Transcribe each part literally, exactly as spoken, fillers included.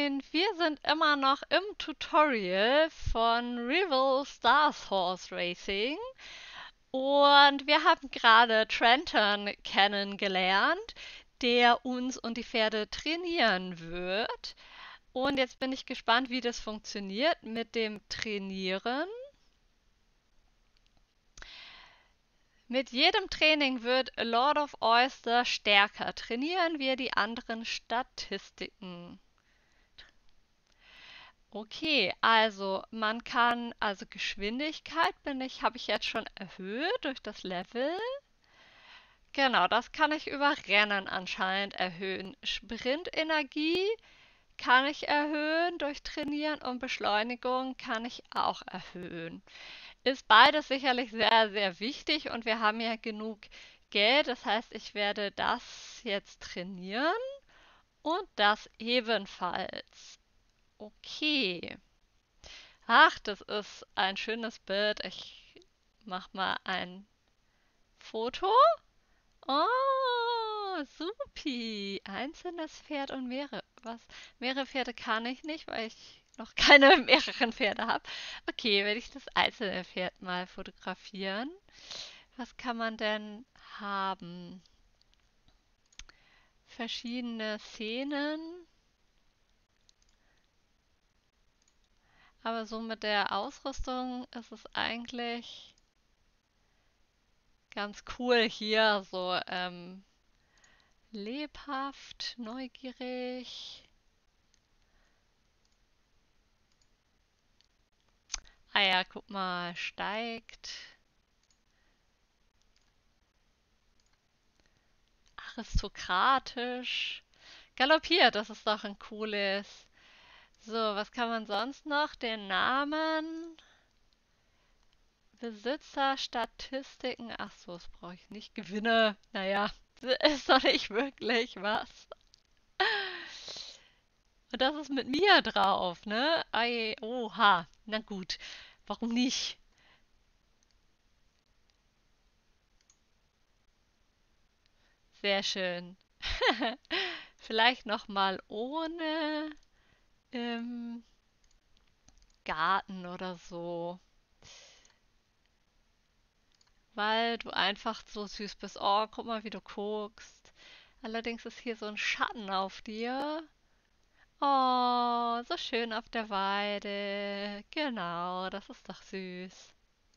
Moin, wir sind immer noch im Tutorial von Rival Stars Horse Racing und wir haben gerade Trenton kennengelernt, der uns und die Pferde trainieren wird. Und jetzt bin ich gespannt, wie das funktioniert mit dem Trainieren. Mit jedem Training wird Lord of Oyster stärker. Trainieren wir die anderen Statistiken. Okay, also man kann, also Geschwindigkeit bin ich, habe ich jetzt schon erhöht durch das Level. Genau, das kann ich über Rennen anscheinend erhöhen. Sprintenergie kann ich erhöhen durch Trainieren und Beschleunigung kann ich auch erhöhen. Ist beides sicherlich sehr, sehr wichtig und wir haben ja genug Geld. Das heißt, ich werde das jetzt trainieren und das ebenfalls. Okay. Ach, das ist ein schönes Bild. Ich mach mal ein Foto. Oh, supi. Einzelnes Pferd und mehrere. Was? Mehrere Pferde kann ich nicht, weil ich noch keine mehreren Pferde habe. Okay, werde ich das einzelne Pferd mal fotografieren. Was kann man denn haben? Verschiedene Szenen. Aber so mit der Ausrüstung ist es eigentlich ganz cool hier. So, ähm, lebhaft, neugierig. Ah ja, guck mal, steigt. Aristokratisch. Galoppiert, das ist doch ein cooles. So, was kann man sonst noch? Den Namen. Besitzer, Statistiken. Ach so, das brauche ich nicht. Gewinne. Naja, ist doch nicht wirklich was. Und das ist mit mir drauf, ne? Ei, oha. Na gut. Warum nicht? Sehr schön. Vielleicht noch mal ohne im Garten oder so. Weil du einfach so süß bist. Oh, guck mal, wie du guckst. Allerdings ist hier so ein Schatten auf dir. Oh, so schön auf der Weide. Genau, das ist doch süß.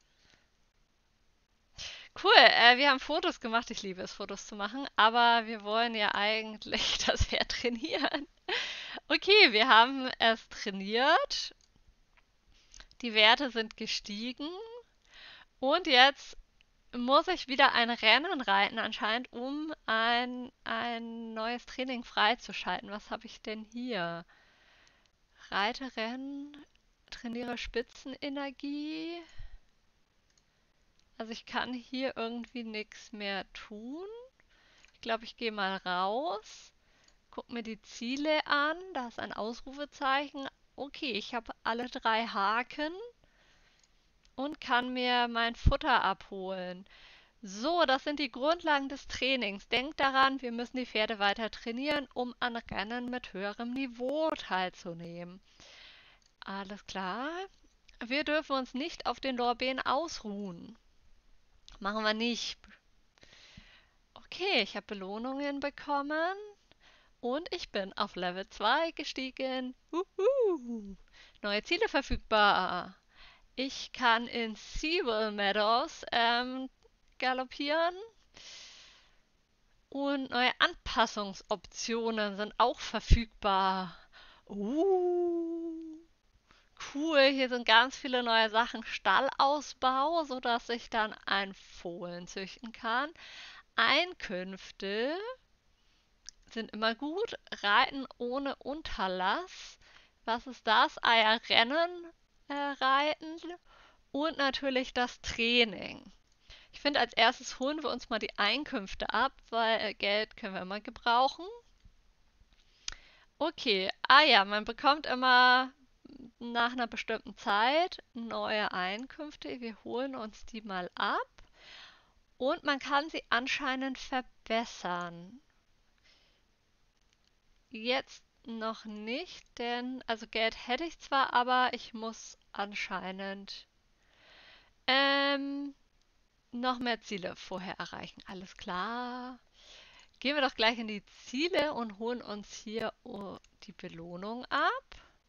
Cool, äh, wir haben Fotos gemacht. Ich liebe es, Fotos zu machen. Aber wir wollen ja eigentlich das Pferd trainieren. Okay, wir haben es trainiert. Die Werte sind gestiegen. Und jetzt muss ich wieder ein Rennen reiten anscheinend, um ein, ein neues Training freizuschalten. Was habe ich denn hier? Reiterennen, trainiere Spitzenenergie. Also ich kann hier irgendwie nichts mehr tun. Ich glaube, ich gehe mal raus. Guck mir die Ziele an. Da ist ein Ausrufezeichen. Okay, ich habe alle drei Haken und kann mir mein Futter abholen. So, das sind die Grundlagen des Trainings. Denkt daran, wir müssen die Pferde weiter trainieren, um an Rennen mit höherem Niveau teilzunehmen. Alles klar. Wir dürfen uns nicht auf den Lorbeeren ausruhen. Machen wir nicht. Okay, ich habe Belohnungen bekommen und ich bin auf Level zwei gestiegen. Uhu. Neue Ziele verfügbar. Ich kann in Sewell Meadows ähm, galoppieren. Und neue Anpassungsoptionen sind auch verfügbar. Uh, cool, hier sind ganz viele neue Sachen. Stallausbau, sodass ich dann ein Fohlen züchten kann. Einkünfte sind immer gut. Reiten ohne Unterlass. Was ist das? Ah ja, Rennen äh, reiten. Und natürlich das Training. Ich finde, als erstes holen wir uns mal die Einkünfte ab, weil äh, Geld können wir immer gebrauchen. Okay, ah ja, man bekommt immer nach einer bestimmten Zeit neue Einkünfte. Wir holen uns die mal ab und man kann sie anscheinend verbessern. Jetzt noch nicht, denn, also Geld hätte ich zwar, aber ich muss anscheinend ähm, noch mehr Ziele vorher erreichen. Alles klar. Gehen wir doch gleich in die Ziele und holen uns hier oh, die Belohnung ab.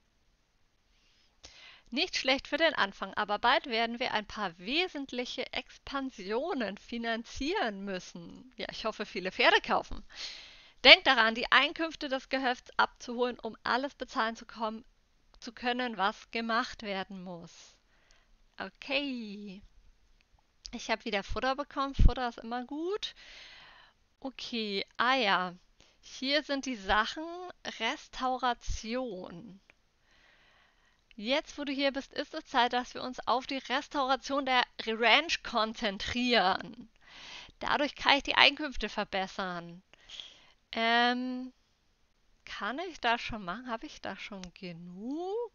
Nicht schlecht für den Anfang, aber bald werden wir ein paar wesentliche Expansionen finanzieren müssen. Ja, ich hoffe, viele Pferde kaufen. Denkt daran, die Einkünfte des Gehöfts abzuholen, um alles bezahlen zu, kommen, zu können, was gemacht werden muss. Okay. Ich habe wieder Futter bekommen. Futter ist immer gut. Okay, ah ja. Hier sind die Sachen Restauration. Jetzt, wo du hier bist, ist es Zeit, dass wir uns auf die Restauration der Ranch konzentrieren. Dadurch kann ich die Einkünfte verbessern. Ähm, kann ich das schon machen? Habe ich da schon genug?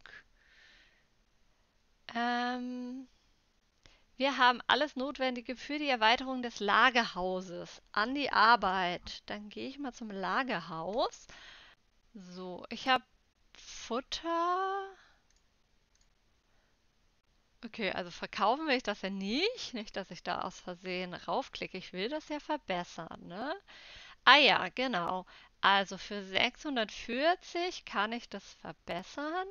Ähm, wir haben alles Notwendige für die Erweiterung des Lagerhauses. An die Arbeit. Dann gehe ich mal zum Lagerhaus. So, ich habe Futter. Okay, also verkaufen will ich das ja nicht. Nicht, dass ich da aus Versehen raufklicke. Ich will das ja verbessern, ne? Ah ja, genau. Also für sechshundertvierzig kann ich das verbessern.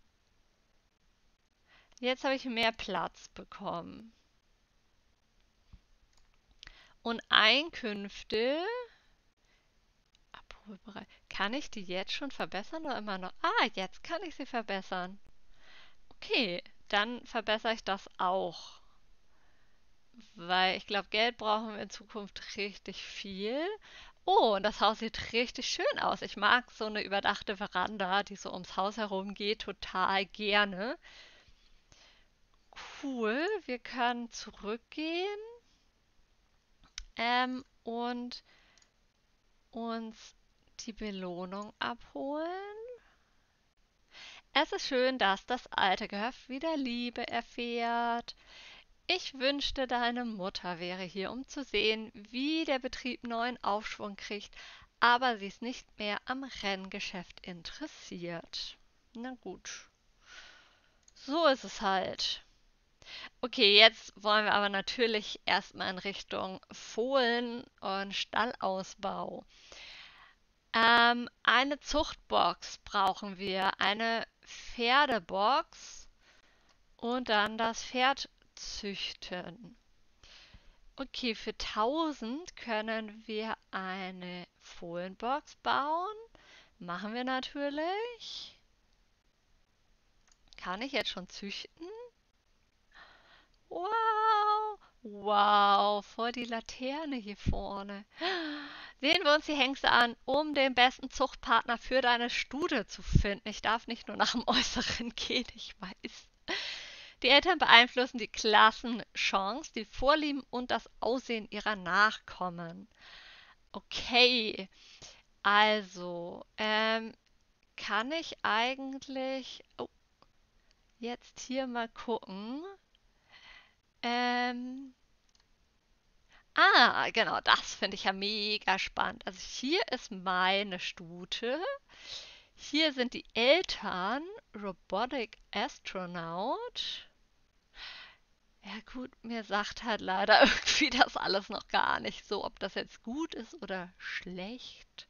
Jetzt habe ich mehr Platz bekommen. Und Einkünfte. Abholbereit. Kann ich die jetzt schon verbessern oder immer noch? Ah, jetzt kann ich sie verbessern. Okay, dann verbessere ich das auch. Weil ich glaube, Geld brauchen wir in Zukunft richtig viel. Oh, und das Haus sieht richtig schön aus. Ich mag so eine überdachte Veranda, die so ums Haus herum geht, total gerne. Cool, wir können zurückgehen ähm, und uns die Belohnung abholen. Es ist schön, dass das alte Gehöft wieder Liebe erfährt. Ich wünschte, deine Mutter wäre hier, um zu sehen, wie der Betrieb neuen Aufschwung kriegt, aber sie ist nicht mehr am Renngeschäft interessiert. Na gut, so ist es halt. Okay, jetzt wollen wir aber natürlich erstmal in Richtung Fohlen und Stallausbau. Ähm, eine Zuchtbox brauchen wir, eine Pferdebox und dann das Pferd züchten. Okay, für tausend können wir eine Fohlenbox bauen. Machen wir natürlich. Kann ich jetzt schon züchten? Wow! Wow, voll die Laterne hier vorne. Sehen wir uns die Hengste an, um den besten Zuchtpartner für deine Stute zu finden. Ich darf nicht nur nach dem Äußeren gehen, ich weiß. Die Eltern beeinflussen die Klassenchance, die Vorlieben und das Aussehen ihrer Nachkommen. Okay, also, ähm, kann ich eigentlich oh, jetzt hier mal gucken? Ähm, ah, genau, das finde ich ja mega spannend. Also hier ist meine Stute. Hier sind die Eltern, Robotic Astronaut. Ja gut, mir sagt halt leider irgendwie das alles noch gar nicht so, ob das jetzt gut ist oder schlecht.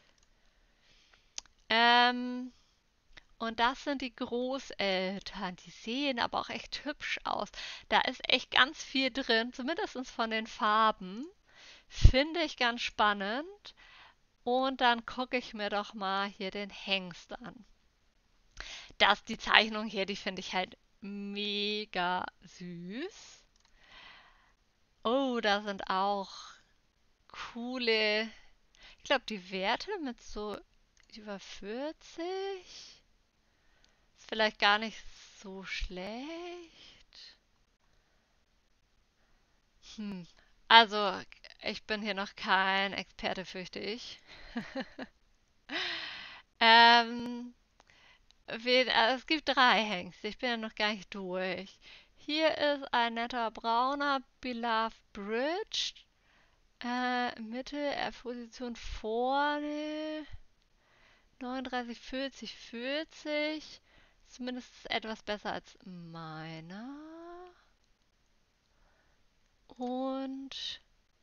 Ähm, und das sind die Großeltern. Die sehen aber auch echt hübsch aus. Da ist echt ganz viel drin, zumindest von den Farben. Finde ich ganz spannend. Und dann gucke ich mir doch mal hier den Hengst an. Das, die Zeichnung hier, die finde ich halt mega süß. Oh, da sind auch coole, ich glaube, die Werte mit so über vierzig ist vielleicht gar nicht so schlecht. Hm. Also, ich bin hier noch kein Experte, fürchte ich. ähm, wen, äh, es gibt drei Hengste, ich bin ja noch gar nicht durch. Hier ist ein netter brauner Beloved Bridge. Äh, Mitte, äh, Position vorne. neununddreißig, vierzig, vierzig. Zumindest etwas besser als meiner. Und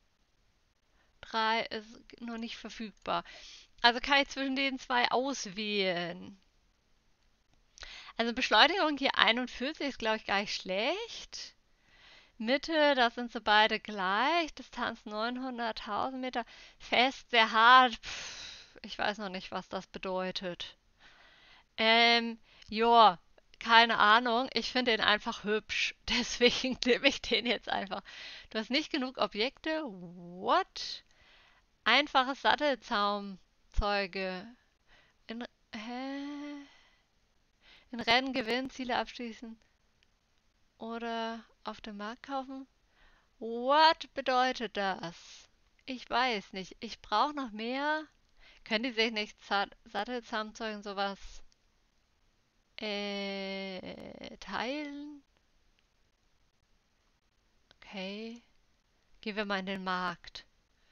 drei ist noch nicht verfügbar. Also kann ich zwischen den zwei auswählen. Also Beschleunigung hier einundvierzig ist, glaube ich, gar nicht schlecht. Mitte, da sind sie beide gleich. Distanz neunhunderttausend Meter. Fest, sehr hart. Pff, ich weiß noch nicht, was das bedeutet. Ähm, joa, keine Ahnung. Ich finde den einfach hübsch. Deswegen nehme ich den jetzt einfach. Du hast nicht genug Objekte? What? Einfaches Sattelzaumzeuge. In, hä? In Rennen gewinnen, Ziele abschließen oder auf dem Markt kaufen? What bedeutet das? Ich weiß nicht. Ich brauche noch mehr. Können die sich nicht Sa- Sattelzaumzeugen sowas äh, teilen? Okay. Gehen wir mal in den Markt.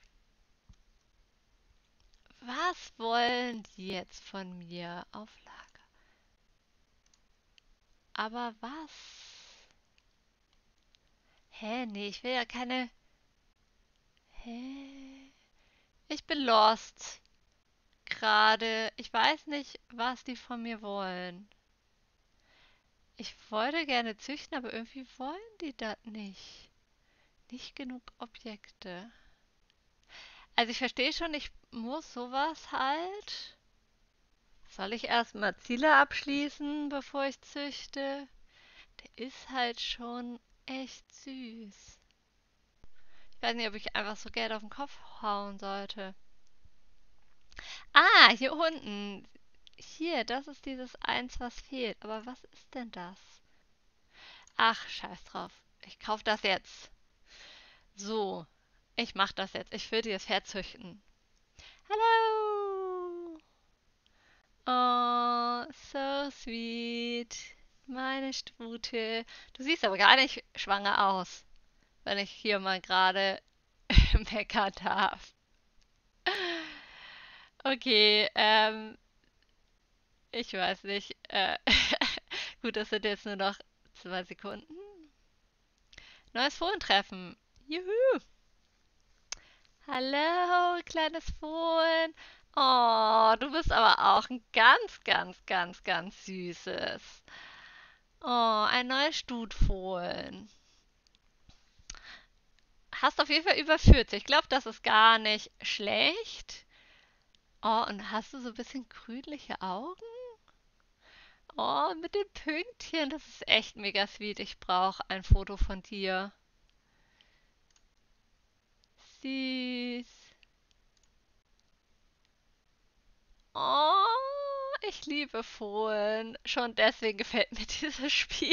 Was wollen die jetzt von mir? Auflage. Aber was? Hä? Nee, ich will ja keine. Hä? Ich bin lost. Gerade. Ich weiß nicht, was die von mir wollen. Ich wollte gerne züchten, aber irgendwie wollen die das nicht. Nicht genug Objekte. Also ich verstehe schon, ich muss sowas halt. Soll ich erstmal Ziele abschließen, bevor ich züchte? Der ist halt schon echt süß. Ich weiß nicht, ob ich einfach so Geld auf den Kopf hauen sollte. Ah, hier unten. Hier, das ist dieses eins, was fehlt. Aber was ist denn das? Ach, scheiß drauf. Ich kauf das jetzt. So, ich mach das jetzt. Ich will dir das Pferd züchten. Hallo! Oh, so sweet. Meine Stute. Du siehst aber gar nicht schwanger aus, wenn ich hier mal gerade meckern darf. Okay, ähm, ich weiß nicht. Äh, gut, das sind jetzt nur noch zwei Sekunden. Neues Fohlen-Treffen. Juhu! Hallo, kleines Fohlen. Oh, du bist aber auch ein ganz, ganz, ganz, ganz süßes. Oh, ein neues Stutfohlen. Hast auf jeden Fall über vierzig. Ich glaube, das ist gar nicht schlecht. Oh, und hast du so ein bisschen grünliche Augen? Oh, mit den Pünktchen. Das ist echt mega sweet. Ich brauche ein Foto von dir. Süß. Oh, ich liebe Fohlen. Schon deswegen gefällt mir dieses Spiel.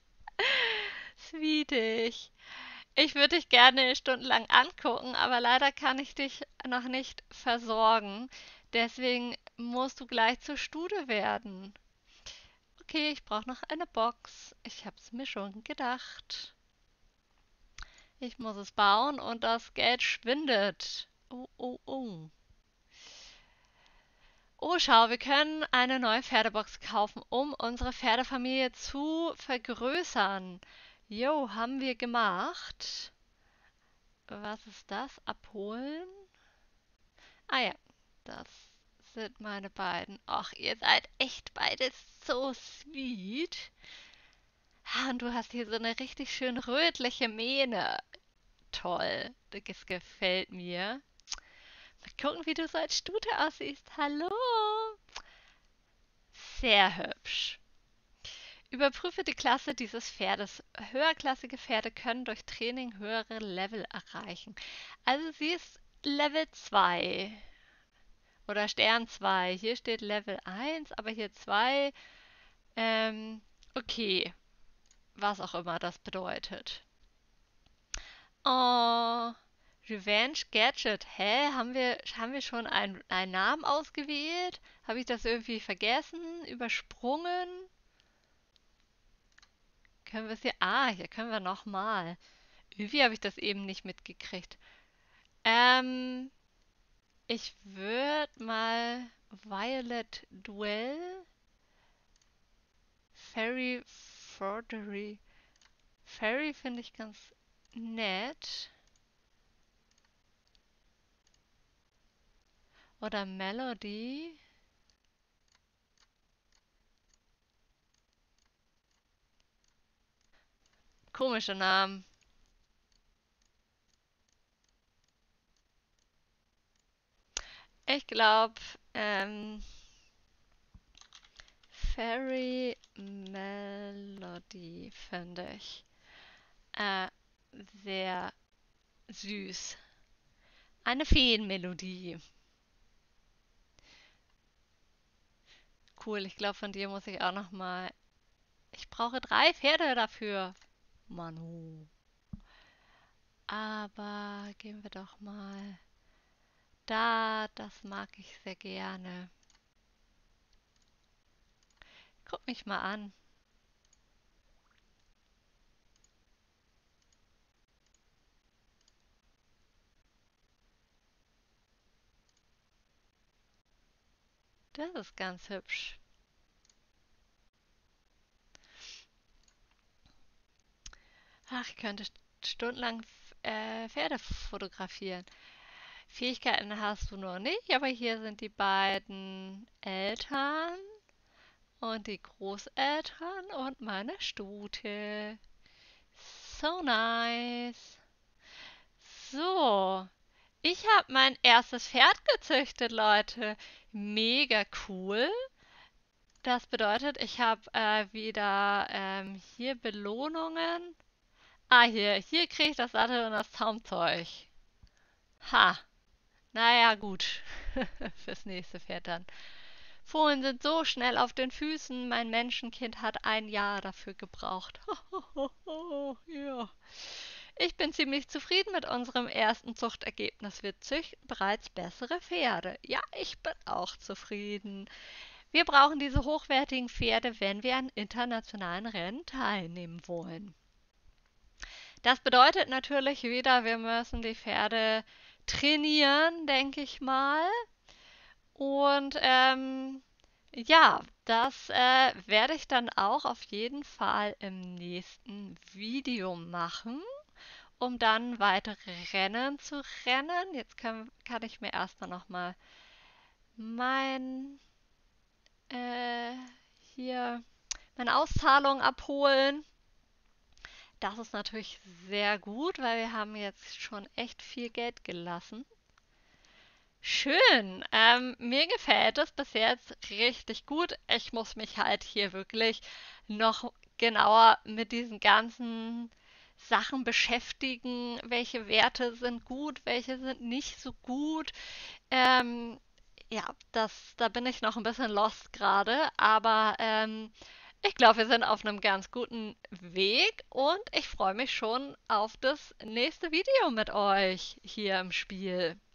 Sweetig. Ich würde dich gerne stundenlang angucken, aber leider kann ich dich noch nicht versorgen. Deswegen musst du gleich zur Stute werden. Okay, ich brauche noch eine Box. Ich habe es mir schon gedacht. Ich muss es bauen und das Geld schwindet. Oh, oh, oh. Oh, schau, wir können eine neue Pferdebox kaufen, um unsere Pferdefamilie zu vergrößern. Jo, haben wir gemacht. Was ist das? Abholen? Ah ja, das sind meine beiden. Ach, ihr seid echt beide so sweet. Ah, und du hast hier so eine richtig schön rötliche Mähne. Toll, das gefällt mir. Mal gucken, wie du so als Stute aussiehst. Hallo. Sehr hübsch. Überprüfe die Klasse dieses Pferdes. Höherklassige Pferde können durch Training höhere Level erreichen. Also sie ist Level zwei oder Stern zwei. Hier steht Level eins, aber hier zwei. Ähm, okay, was auch immer das bedeutet. Oh, Revenge Gadget. Hä? Haben wir, haben wir schon einen, einen Namen ausgewählt? Habe ich das irgendwie vergessen? Übersprungen? Können wir es hier. Ah, hier können wir nochmal. Irgendwie habe ich das eben nicht mitgekriegt. Ähm. Ich würde mal Violet Duell, Fairy Forgery. Fairy finde ich ganz nett. Oder Melody. Komische Namen. Ich glaube, ähm, Fairy Melody finde ich äh, sehr süß. Eine Feenmelodie. Cool, ich glaube, von dir muss ich auch noch mal. Ich brauche drei Pferde dafür. Manu. Aber gehen wir doch mal. Da, das mag ich sehr gerne. Guck mich mal an. Das ist ganz hübsch. Ach, ich könnte stundenlang äh, Pferde fotografieren. Fähigkeiten hast du noch nicht, aber hier sind die beiden Eltern und die Großeltern und meine Stute. So nice. So, ich habe mein erstes Pferd gezüchtet, Leute. Mega cool. Das bedeutet, ich habe äh, wieder ähm, hier Belohnungen. Ah, hier, hier kriege ich das Sattel und das Zaumzeug. Ha, naja, gut. Fürs nächste Pferd dann. Fohlen sind so schnell auf den Füßen. Mein Menschenkind hat ein Jahr dafür gebraucht. Ja. Ich bin ziemlich zufrieden mit unserem ersten Zuchtergebnis. Wir züchten bereits bessere Pferde. Ja, ich bin auch zufrieden. Wir brauchen diese hochwertigen Pferde, wenn wir an internationalen Rennen teilnehmen wollen. Das bedeutet natürlich wieder, wir müssen die Pferde trainieren, denke ich mal. Und ähm, ja, das äh, werde ich dann auch auf jeden Fall im nächsten Video machen, um dann weitere Rennen zu rennen. Jetzt kann, kann ich mir erstmal nochmal mein äh, hier meine Auszahlung abholen. Das ist natürlich sehr gut, weil wir haben jetzt schon echt viel Geld gelassen. Schön. Ähm, mir gefällt es bis jetzt richtig gut. Ich muss mich halt hier wirklich noch genauer mit diesen ganzen Sachen beschäftigen. Welche Werte sind gut, welche sind nicht so gut. Ähm, ja, das, da bin ich noch ein bisschen lost gerade, aber ähm, ich glaube, wir sind auf einem ganz guten Weg und ich freue mich schon auf das nächste Video mit euch hier im Spiel.